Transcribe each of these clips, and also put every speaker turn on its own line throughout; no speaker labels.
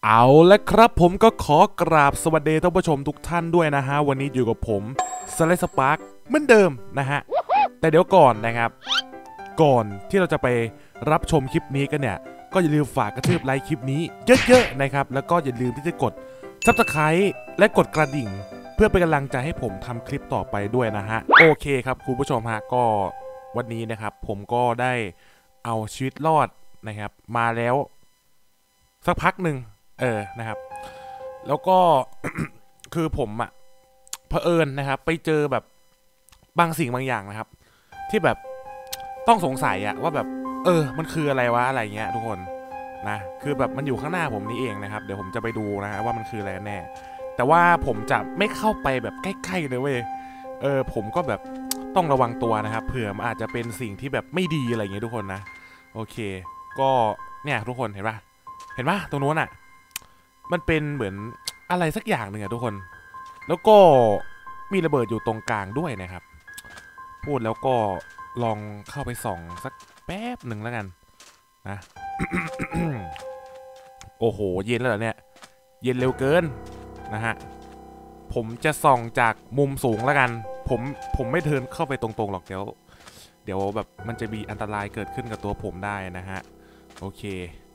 เอาละครับผมก็ขอกราบสวัสดีท่านผู้ชมทุกท่านด้วยนะฮะวันนี้อยู่กับผมสไลด์สปาร์คเหมือนเดิมนะฮะแต่เดี๋ยวก่อนนะครับก่อนที่เราจะไปรับชมคลิปนี้กันเนี่ยก็อย่าลืมฝากกระทืบไลค์คลิปนี้เยอะๆนะครับแล้วก็อย่าลืมที่จะกด Subscribe และกดกระดิ่งเพื่อเป็นกำลังใจให้ผมทำคลิปต่อไปด้วยนะฮะโอเคครับคุณผู้ชมฮะก็วันนี้นะครับผมก็ได้เอาชีวิตรอดนะครับมาแล้วสักพักหนึ่งนะครับแล้วก็ คือผมอะเผอิญนะครับไปเจอแบบบางสิ่งบางอย่างนะครับที่แบบต้องสงสัยอะว่าแบบมันคืออะไรวะอะไรเงี้ยทุกคนนะคือแบบมันอยู่ข้างหน้าผมนี่เองนะครับเดี๋ยวผมจะไปดูนะฮะว่ามันคืออะไรแน่แต่ว่าผมจะไม่เข้าไปแบบใกล้ๆเลยเว้ยผมก็แบบต้องระวังตัวนะครับเผื่อมันอาจจะเป็นสิ่งที่แบบไม่ดีอะไรเงี้ยทุกคนนะโอเคก็เนี่ยทุกคนเห็นปะตรงนู้นอ่ะมันเป็นเหมือนอะไรสักอย่างหนึ่งอะทุกคนแล้วก็มีระเบิดอยู่ตรงกลางด้วยนะครับพูดแล้วก็ลองเข้าไปส่องสักแป๊บหนึ่งแล้วกันนะ โอ้โหเย็นแล้วเหรอเนี่ยเย็นเร็วเกินนะฮะผมจะส่องจากมุมสูงแล้วกันผมไม่เดินเข้าไปตรงๆหรอกเดี๋ยวแบบมันจะมีอันตรายเกิดขึ้นกับตัวผมได้นะฮะโอเค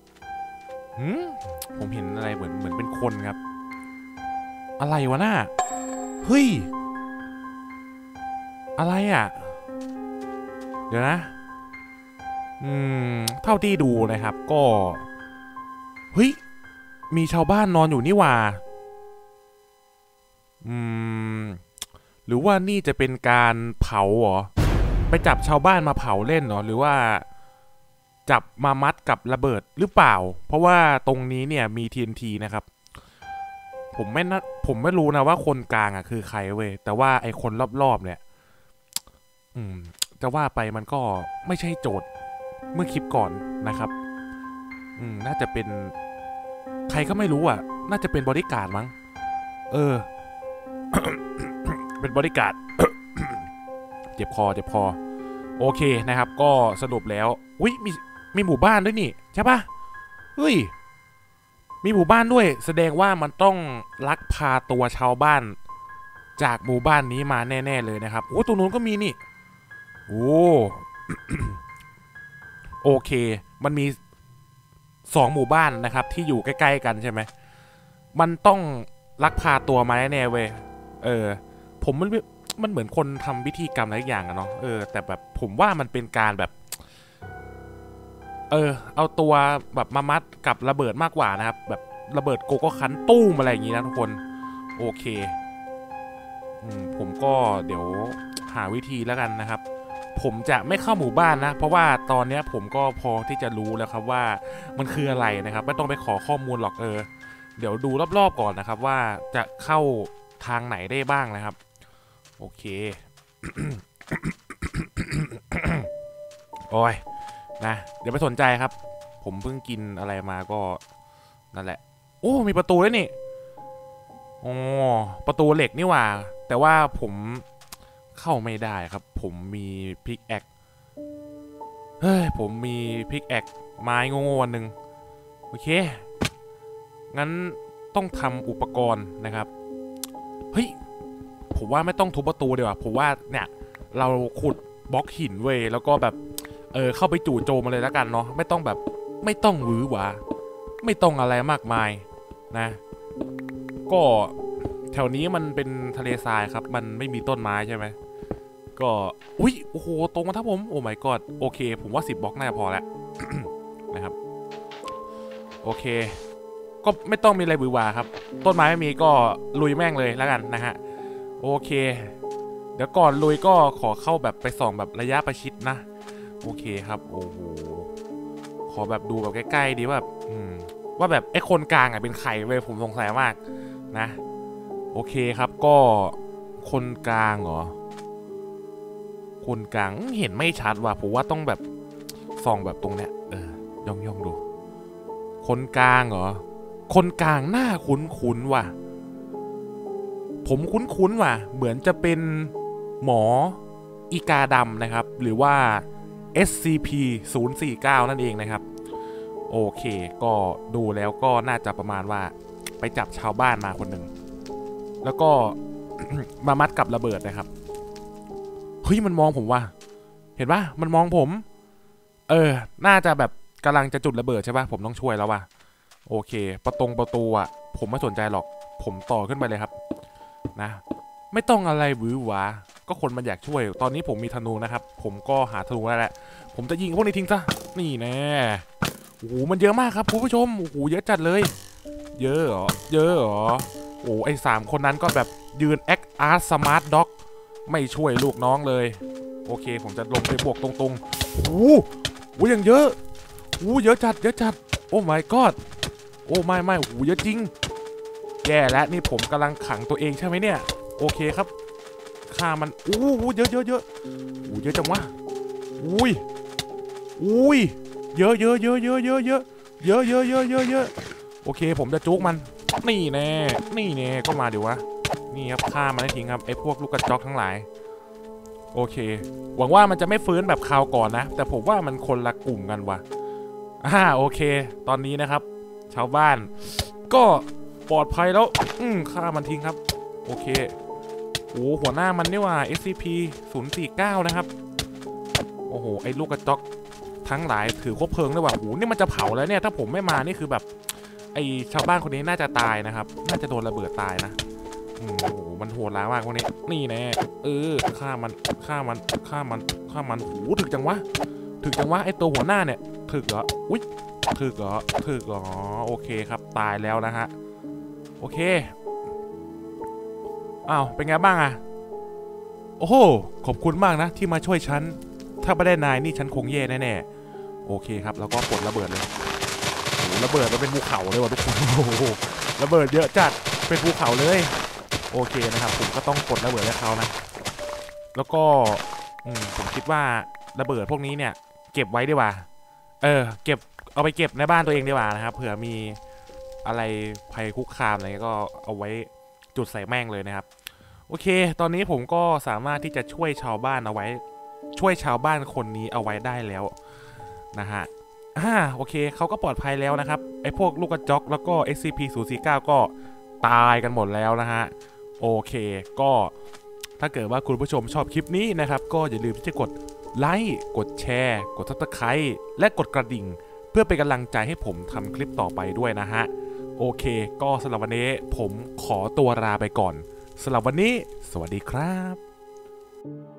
ผมเห็นอะไรเหมือนเป็นคนครับอะไรวะน่าเฮ้ยอะไรอ่ะเดี๋ยวนะเท่าที่ดูนะครับก็เฮ้ยมีชาวบ้านนอนอยู่นี่หว่าหรือว่านี่จะเป็นการเผาเหรอไปจับชาวบ้านมาเผาเล่นเหรอหรือว่าจับมามัดกับระเบิดหรือเปล่าเพราะว่าตรงนี้เนี่ยมี TNT นะครับผมไม่รู้นะว่าคนกลางอ่ะคือใครเว้ยแต่ว่าไอคนรอบๆเนี่ยจะว่าไปมันก็ไม่ใช่โจทย์เมื่อคลิปก่อนนะครับน่าจะเป็นใครก็ไม่รู้อ่ะน่าจะเป็นบอดี้การ์ดมั้งเป็นบอดี้การ์ด เจ็บคอโอเคนะครับก็สรุปแล้วอุ้ยมีหมู่บ้านด้วยนี่ใช่ปะเฮ้ยมีหมู่บ้านด้วยแสดงว่ามันต้องลักพาตัวชาวบ้านจากหมู่บ้านนี้มาแน่ๆเลยนะครับโอ้ตรงนู้นก็มีนี่โอ้ โอเคมันมี2หมู่บ้านนะครับที่อยู่ใกล้ๆกันใช่ไหมมันต้องลักพาตัวมาแน่ๆเว้ยผมมันเหมือนคนทำพิธีกรรมอะไรอย่างอะเนาะแต่แบบผมว่ามันเป็นการแบบเอาตัวแบบมามัดกับระเบิดมากกว่านะครับแบบระเบิดโกโก้คันตู้มอะไรอย่างงี้นะทุกคนโอเคผมก็เดี๋ยวหาวิธีแล้วกันนะครับผมจะไม่เข้าหมู่บ้านนะเพราะว่าตอนนี้ผมก็พอที่จะรู้แล้วครับว่ามันคืออะไรนะครับไม่ต้องไปขอข้อมูลหรอกเดี๋ยวดูรอบๆก่อนนะครับว่าจะเข้าทางไหนได้บ้างนะครับโอเค โอ้ยนะเดี๋ยวไปสนใจครับผมเพิ่งกินอะไรมาก็นั่นแหละโอ้มีประตูด้วยนี่อ๋อประตูเหล็กนี่หว่าแต่ว่าผมเข้าไม่ได้ครับผมมีพิกแอคเฮ้ยผมมีพิกแอคไม้โง่ๆอันหนึ่งโอเคงั้นต้องทำอุปกรณ์นะครับเฮ้ยผมว่าไม่ต้องทุบประตูดีกว่าผมว่าเนี่ยเราขุดบล็อกหินเว้ยแล้วก็แบบเข้าไปจู่โจมมาเลยแล้วกันเนาะไม่ต้องแบบไม่ต้องหวือหวาไม่ต้องอะไรมากมายนะก็แถวนี้มันเป็นทะเลทรายครับมันไม่มีต้นไม้ใช่ไหมก็อุ้ยโอ้โหตรงมาทับผมโอ้ my god โอเคผมว่า10บล็อกน่าจะพอแล้ว นะครับโอเคก็ไม่ต้องมีอะไรหวือหวาครับต้นไม้ไม่มีก็ลุยแม่งเลยแล้วกันนะฮะโอเคเดี๋ยวก่อนลุยก็ขอเข้าแบบไปส่องแบบระยะประชิดนะโอเคครับโอ้โหขอแบบดูแบบใกล้ๆดีว่าแบบว่าแบบไอ้คนกลางอ่ะเป็นใครเว้ยผมสงสัยมากนะโอเคครับก็คนกลางเหรอคนกลางเห็นไม่ชัดว่ะผมว่าต้องแบบส่องแบบตรงเนี้ยย่องดูคนกลางเหรอคนกลางหน้าคุ้นว่ะผมคุ้นว่ะเหมือนจะเป็นหมออีกาดำนะครับหรือว่า SCP-049 นั่นเองนะครับโอเคก็ดูแล้วก็น่าจะประมาณว่าไปจับชาวบ้านมาคนหนึ่งแล้วก็ มามัดกับระเบิดนะครับเฮ้ยมันมองผมว่ะเห็นปะมันมองผมน่าจะแบบกำลังจะจุดระเบิดใช่ปะผมต้องช่วยแล้วว่ะโอเคประตูอ่ะผมไม่สนใจหรอกผมต่อขึ้นไปเลยครับนะไม่ต้องอะไรหวือหวาก็คนมันอยากช่วยตอนนี้ผมมีธนูนะครับผมก็หาธนูแล้วแหละผมจะยิงพวกนี้ทิ้งซะนี่แน่โอ้โหมันเยอะมากครับคุณผู้ชมโอ้โหเยอะจัดเลยเยอะเหรอโอ้ไอ้3คนนั้นก็แบบยืนแอคอาร์ตสมาร์ทด็อกไม่ช่วยลูกน้องเลยโอเคผมจะลงไปบวกตรงๆโอ้โหยังเยอะโอ้เยอะจัดโอ้ my god โอ้ไม่โอ้เยอะจริงแย่แล้วนี่ผมกำลังขังตัวเองใช่ไหมเนี่ยโอเคครับฆ่ามันโอ้เยอะโอ้เยอะจังวะอุ้ยเยอะโอเคผมจะจุกมันนี่แน่ก็มาดิวะนี่ครับฆ่ามันให้ทิ้งครับไอ้พวกลูกกระจอกทั้งหลายโอเคหวังว่ามันจะไม่ฟื้นแบบคราวก่อนนะแต่ผมว่ามันคนละกลุ่มกันวะโอเคตอนนี้นะครับชาวบ้านก็ปลอดภัยแล้วฆ่ามันทิ้งครับโอเคโอ้หัวหน้ามันนี่ว่า SCP-049 นะครับโอ้โหไอ้ลูกกระจอกทั้งหลายถือคบเพลิงด้วยว่ะโอ้นี่มันจะเผาแล้วเนี่ยถ้าผมไม่มานี่คือแบบไอ้ชาวบ้านคนนี้น่าจะตายนะครับน่าจะโดนระเบิดตายนะโอ้โหมันโหดร้ายมากพวกนี้นี่แน่ฆ่ามันโหถึกจังวะไอ้ตัวหัวหน้าเนี่ยถึกเหรออุ๊ยถึกเหรอโอเคครับตายแล้วนะฮะโอเคอ้าวเป็นไงบ้างอะโอ้โหขอบคุณมากนะที่มาช่วยฉันถ้าไม่ได้นายนี่ฉันคงแย่แน่ๆโอเคครับแล้วก็ปลดระเบิดเลยโอ้ระเบิดมันเป็นภูเขาเลยว่ะทุกคนโอ้โหระเบิดเยอะจัดเป็นภูเขาเลยโอเคนะครับผมก็ต้องกดระเบิดให้เขานะแล้วก็ผมคิดว่าระเบิดพวกนี้เนี่ยเก็บไว้ดีกว่าเก็บเอาไปเก็บในบ้านตัวเองดีกว่านะครับเผื่อมีอะไรภัยคุกคามอะไรก็เอาไว้จุดใส่แม่งเลยนะครับโอเคตอนนี้ผมก็สามารถที่จะช่วยชาวบ้านเอาไว้ช่วยชาวบ้านคนนี้เอาไว้ได้แล้วนะฮะโอเคเขาก็ปลอดภัยแล้วนะครับไอ้พวกลูกกระจอกแล้วก็ SCP-049 ก็ตายกันหมดแล้วนะฮะโอเคก็ถ้าเกิดว่าคุณผู้ชมชอบคลิปนี้นะครับก็อย่าลืมที่จะกดไลค์กดแชร์กด Subscribe และกดกระดิ่งเพื่อเป็นกำลังใจให้ผมทำคลิปต่อไปด้วยนะฮะโอเคก็สำหรับวันนี้ผมขอตัวลาไปก่อนสำหรับวันนี้สวัสดีครับ